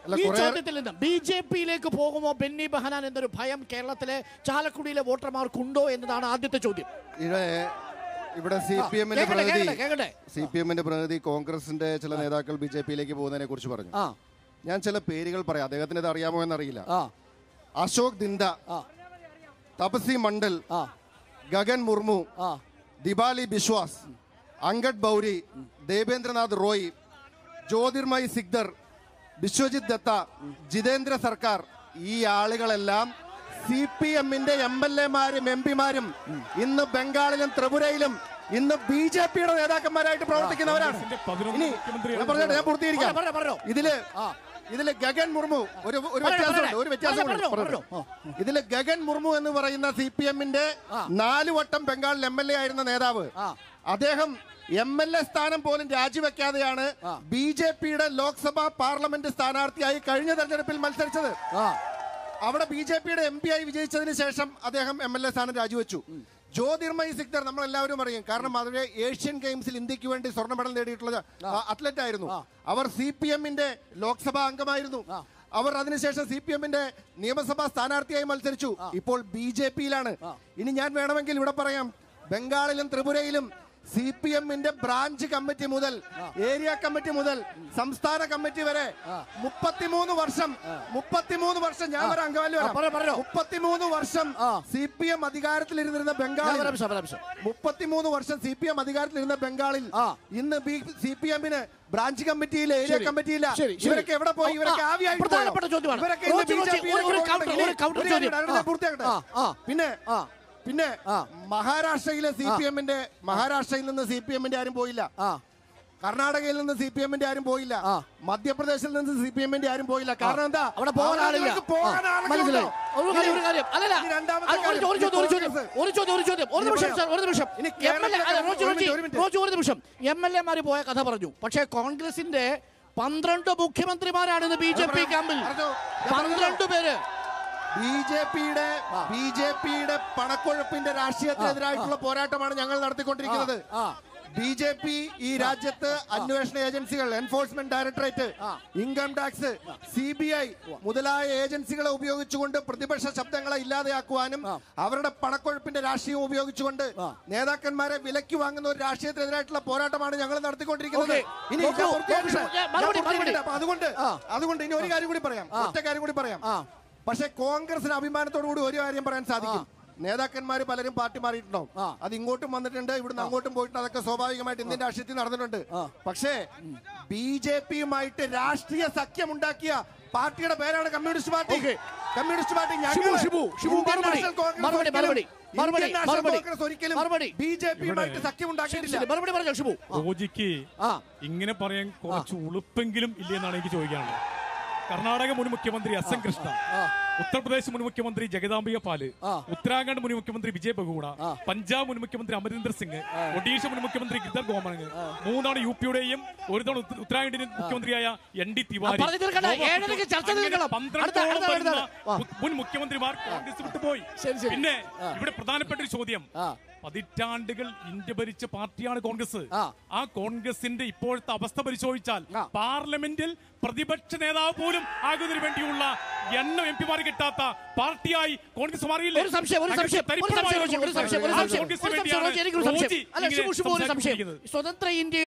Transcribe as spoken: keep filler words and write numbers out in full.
ഈ ചോദ്യത്തിൽ നിന്ന് ബി ജെ പിയിലേക്ക് പോകുമോ ബെന്നി ബെഹനാൻ എന്നൊരു ഭയം കേരളത്തിലെ ചാലക്കുടിയിലെ വോട്ടർമാർക്കുണ്ടോ എന്നതാണ് ആദ്യത്തെ ചോദ്യം. ഇവിടെ സി പി എമ്മിന്റെ പ്രതിനിധി സി പി എമ്മിന്റെ പ്രതിനിധി കോൺഗ്രസിന്റെ ചില നേതാക്കൾ ബി ജെ പിയിലേക്ക് പോകുന്നതിനെ കുറിച്ച് പറഞ്ഞു. ഞാൻ ചില പേരുകൾ പറയാം, അദ്ദേഹത്തിന് ഇത് അറിയാമോ എന്നറിയില്ല. അശോക് ദിന്ദ, തപസി മണ്ഡൽ, ഗഗൻ മുർമു, ദിബാലി ബിശ്വാസ്, അങ്കഡ് ബൗരി, ദേവേന്ദ്രനാഥ് റോയ്, ജ്യോതിർമയ് സിക്ദർ, വിശ്വജിത് ദത്ത, ജിതേന്ദ്ര സർക്കാർ, ഈ ആളുകളെല്ലാം സി പി എമ്മിന്റെ എം എൽ എമാരും എം പിമാരും ഇന്ന് ബംഗാളിലും ത്രിപുരയിലും ഇന്ന് ബി ജെ പിയുടെ നേതാക്കന്മാരായിട്ട് പ്രവർത്തിക്കുന്നവരാണ്. ഇനി പറഞ്ഞിട്ട് ഞാൻ പൂർത്തീകരിക്കാം. ഇതില് ഇതില് ഗഗൻ മുർമു ഒരു ഒരു വ്യത്യാസമുണ്ട് ഒരു വ്യത്യാസം ഇതില് ഗഗൻ മുർമു എന്ന് പറയുന്ന സി പി എമ്മിന്റെ നാലു വട്ടം ബംഗാളിൽ എം എൽ എ ആയിരുന്ന നേതാവ്, അദ്ദേഹം എം എൽ എ സ്ഥാനം പോലും രാജിവെക്കാതെയാണ് ബി ജെ പിയുടെ ലോക്സഭാ പാർലമെന്റ് സ്ഥാനാർത്ഥിയായി കഴിഞ്ഞ തെരഞ്ഞെടുപ്പിൽ മത്സരിച്ചത്. അവിടെ ബി ജെ പിയുടെ എം പി ആയി വിജയിച്ചതിന് ശേഷം അദ്ദേഹം എം എൽ എ സ്ഥാനം രാജിവെച്ചു. ജ്യോതിർമയ് സിക്ദർ നമ്മൾ എല്ലാവരും അറിയും, കാരണം അവരെ ഏഷ്യൻ ഗെയിംസിൽ ഇന്ത്യക്ക് വേണ്ടി സ്വർണ്ണ മെഡൽ നേടിയിട്ടുള്ള അത്ലറ്റ് ആയിരുന്നു. അവർ സി പി എമ്മിന്റെ ലോക്സഭാ അംഗമായിരുന്നു. അവർ അതിനുശേഷം സി പി എമ്മിന്റെ നിയമസഭാ സ്ഥാനാർത്ഥിയായി മത്സരിച്ചു. ഇപ്പോൾ ബി ജെ പിയിലാണ്. ഇനി ഞാൻ വേണമെങ്കിൽ ഇവിടെ പറയാം, ബംഗാളിലും ത്രിപുരയിലും സി പി എമ്മിന്റെ ബ്രാഞ്ച് കമ്മിറ്റി മുതൽ ഏരിയ കമ്മിറ്റി മുതൽ സംസ്ഥാന കമ്മിറ്റി വരെ മുപ്പത്തിമൂന്ന് വർഷം മുപ്പത്തിമൂന്ന് വർഷം ഞാൻ ഒരു അംഗവാലി മുപ്പത്തിമൂന്ന് വർഷം സി പി എം അധികാരത്തിലിരുന്നിരുന്ന ബംഗാളിൽ മുപ്പത്തിമൂന്ന് വർഷം സി പി എം അധികാരത്തിലിരുന്ന ബംഗാളിൽ ഇന്ന് സി പി എമ്മിന് ബ്രാഞ്ച് കമ്മിറ്റിയില്ല, ഏരിയ കമ്മിറ്റിയില്ല. ഇവരൊക്കെ എവിടെ പോയി? ഇവരൊക്കെ ആവിയായിട്ട് പിന്നെ പിന്നെ മഹാരാഷ്ട്രയിലെ സി പി എമ്മിന്റെ മഹാരാഷ്ട്രയിൽ നിന്ന് സി പി എമ്മിന്റെ ആരും പോയില്ല, കർണാടകയിൽ നിന്ന് സി പി എമ്മിന്റെ ആരും പോയില്ല, മധ്യപ്രദേശിൽ നിന്ന് സി പി എമ്മിന്റെ ആരും പോയില്ല. കാരണം എന്താ? അവിടെ പോകാൻ ആളില്ല. എം എൽ എമാര് പോയ കഥ പറഞ്ഞു. പക്ഷേ കോൺഗ്രസിന്റെ പന്ത്രണ്ട് മുഖ്യമന്ത്രിമാരാണ് ഇന്ന് ബി ജെ പി ക്യാമ്പിൽ. പന്ത്രണ്ട് പേര് ബി ജെ പിയുടെ ബി ജെ പിയുടെ പണക്കൊഴുപ്പിന്റെ രാഷ്ട്രീയത്തിനെതിരായിട്ടുള്ള പോരാട്ടമാണ് ഞങ്ങൾ നടത്തിക്കൊണ്ടിരിക്കുന്നത്. ബി ജെ പി ഈ രാജ്യത്ത് അന്വേഷണ ഏജൻസികൾ, enforcement directorate, income tax, C B I മുതലായ ഏജൻസികളെ ഉപയോഗിച്ചുകൊണ്ട് പ്രതിപക്ഷ ശബ്ദങ്ങളെ ഇല്ലാതെയാക്കുവാനും അവരുടെ പണക്കൊഴുപ്പിന്റെ രാഷ്ട്രീയം ഉപയോഗിച്ചുകൊണ്ട് നേതാക്കന്മാരെ വിലയ്ക്ക് വാങ്ങുന്ന ഒരു രാഷ്ട്രീയത്തിനെതിരായിട്ടുള്ള പോരാട്ടമാണ് ഞങ്ങൾ നടത്തിക്കൊണ്ടിരിക്കുന്നത്. ഇനി അതുകൊണ്ട് അതുകൊണ്ട് ഇനി ഒരു കാര്യം കൂടി പറയാം, ഒറ്റ കാര്യം കൂടി പറയാം. പക്ഷെ കോൺഗ്രസിന് അഭിമാനത്തോടു കൂടി ഒരു കാര്യം പറയാൻ സാധിക്കും, നേതാക്കന്മാർ പലരും പാർട്ടി മാറിയിട്ടുണ്ടാവും. അത് ഇങ്ങോട്ടും വന്നിട്ടുണ്ട്, ഇവിടുന്ന് അങ്ങോട്ടും പോയിട്ടുണ്ട്. അതൊക്കെ സ്വാഭാവികമായിട്ട് ഇന്ത്യൻ രാഷ്ട്രീയത്തിൽ നടന്നിട്ടുണ്ട്. പക്ഷേ ബി ജെ പിയുമായിട്ട് രാഷ്ട്രീയ സഖ്യം ഉണ്ടാക്കിയ പാർട്ടിയുടെ പേരാണ് communist party. Communist party Congress ഒരിക്കലും ബി ജെ പിയുമായിട്ട് സഖ്യം ഉണ്ടാക്കിയിട്ടില്ല. ഇങ്ങനെ പറയാൻ കുറച്ച് ഉളുപ്പെങ്കിലും ഇല്ലെന്നാണ് എനിക്ക് ചോദിക്കാനുള്ളത്. കർണാടക മുൻ മുഖ്യമന്ത്രി എസ് എൻ കൃഷ്ണ, ഉത്തർപ്രദേശ് മുൻ മുഖ്യമന്ത്രി ജഗദാംബിക പാല്, ഉത്തരാഖണ്ഡ് മുൻ മുഖ്യമന്ത്രി വിജയ് ബഹുഗുണ, പഞ്ചാബ് മുൻ മുഖ്യമന്ത്രി അമരീന്ദർ സിംഗ്, ഒഡീഷ മുൻ മുഖ്യമന്ത്രി ഗിരിധർ ഗോമങ്, മൂന്നാണ് യു പിയുടെയും ഒരു തവണ ഉത്തരാഖണ്ഡിന്റെ മുഖ്യമന്ത്രിയായ എൻ ഡി തിവാരി, മുൻ മുഖ്യമന്ത്രിമാർ കോൺഗ്രസ് വിട്ടുപോയി. പിന്നെ ഇവിടെ പ്രധാനപ്പെട്ട ഒരു ചോദ്യം, പതിറ്റാണ്ടുകൾ ഇന്ത്യ ഭരിച്ച പാർട്ടിയാണ് കോൺഗ്രസ്. ആ കോൺഗ്രസിന്റെ ഇപ്പോഴത്തെ അവസ്ഥ പരിശോധിച്ചാൽ പാർലമെന്റിൽ പ്രതിപക്ഷ നേതാവ് പോലും ആകുന്നതിന് വേണ്ടിയുള്ള എണ്ണം എം പിമാർ കിട്ടാത്ത പാർട്ടിയായി കോൺഗ്രസ് മാറിയില്ല. സ്വതന്ത്ര ഇന്ത്യ